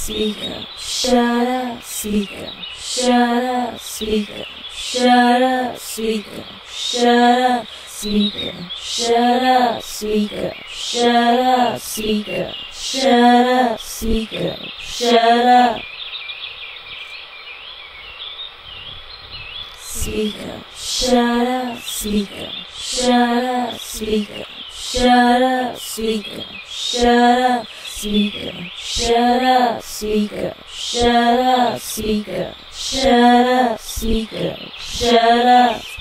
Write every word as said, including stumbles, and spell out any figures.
speaker, shut up, speaker, shut up, speaker, shut up, speaker, shut up, speaker, shut up, speaker, shut up, speaker, shut up, speaker, shut up. Speaker, shut up, speaker, shut up, speaker, shut up, speaker, shut up, speaker, shut up, speaker, shut up, speaker, shut up, speaker, shut up.